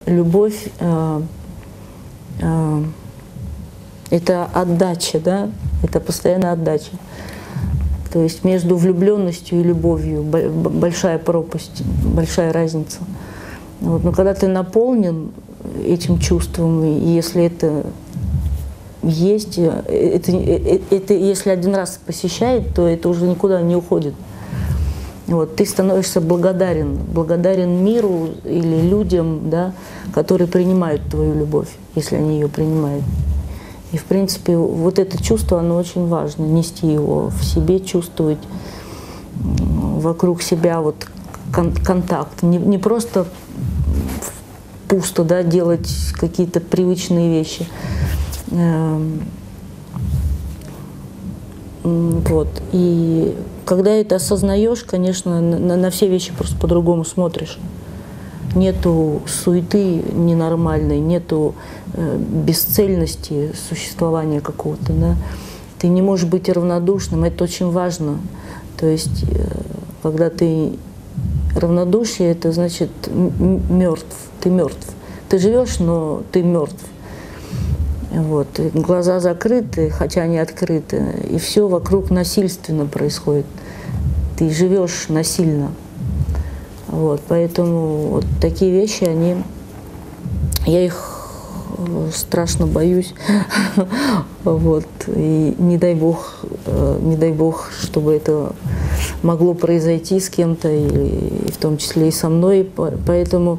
Любовь это отдача, да? Это постоянная отдача. То есть между влюбленностью и любовью большая пропасть, большая разница. Вот. Но когда ты наполнен этим чувством, и если это есть, это если один раз посещает, то это уже никуда не уходит. Вот. Ты становишься благодарен миру или людям, да, которые принимают твою любовь, если они ее принимают. И, в принципе, вот это чувство, оно очень важно, нести его в себе, чувствовать вокруг себя вот контакт. Не просто пусто, да, делать какие-то привычные вещи. Вот. И когда это осознаешь, конечно, на все вещи просто по-другому смотришь. Нету суеты ненормальной, нету бесцельности существования какого-то. Да? Ты не можешь быть равнодушным, это очень важно. То есть, когда ты равнодушие, это значит мертв, ты мертв. Ты живешь, но ты мертв. Вот. Глаза закрыты, хотя они открыты, и все вокруг насильственно происходит. Ты живешь насильно. Вот. Поэтому вот такие вещи, я их страшно боюсь. Вот. И не дай бог, чтобы это могло произойти с кем-то, и в том числе и со мной. Поэтому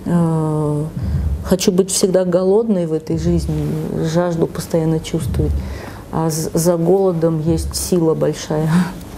хочу быть всегда голодной в этой жизни, жажду постоянно чувствовать. А за голодом есть сила большая.